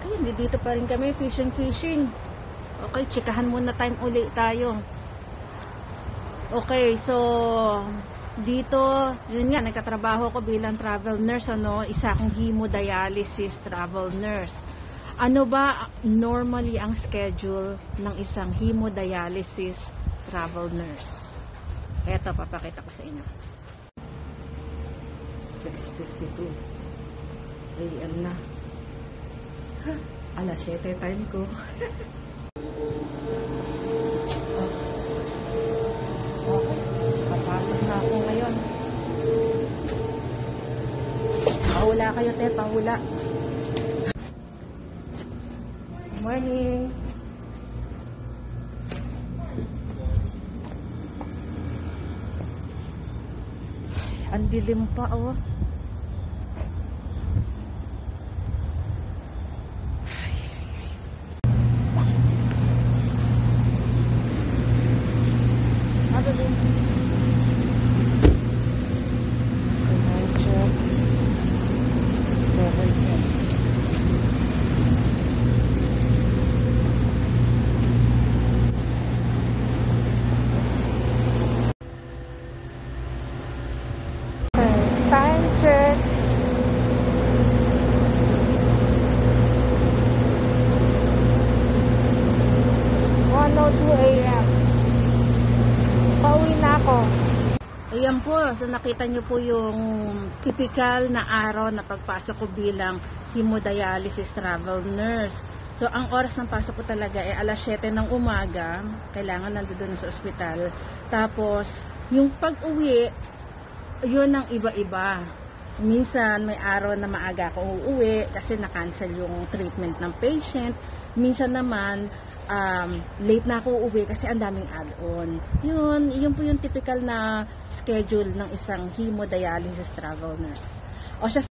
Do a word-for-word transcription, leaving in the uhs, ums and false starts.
Hindi dito pa rin kami, fishing fishing. Okay, chikahan muna time uli tayo. Okay, so dito, yun nga, nagtatrabaho ko bilang travel nurse, ano, isa akong hemodialysis travel nurse. Ano ba normally ang schedule ng isang hemodialysis travel nurse? Eto, papakita ko sa inyo. six fifty-two A M na. Ha, alas siyete time ko. Okay, papasok na ako ngayon. Pahula kayo, te, pahula. Good morning. Ay, ang dilim pa, oh. Time check. one oh two A M Pauwi na ako. Ayan po, so nakita nyo po yung typical na araw na pagpasok ko bilang hemodialysis travel nurse. So ang oras ng pasok ko talaga ay alas siyete ng umaga. Kailangan nandoon sa ospital. Tapos yung pag-uwi, yun ang iba-iba. So, minsan may araw na maaga ako uuwi kasi na-cancel yung treatment ng patient. Minsan naman um, late na ako uuwi kasi ang daming add-on. Yun, yun po yung typical na schedule ng isang hemodialysis travel nurse. O siya,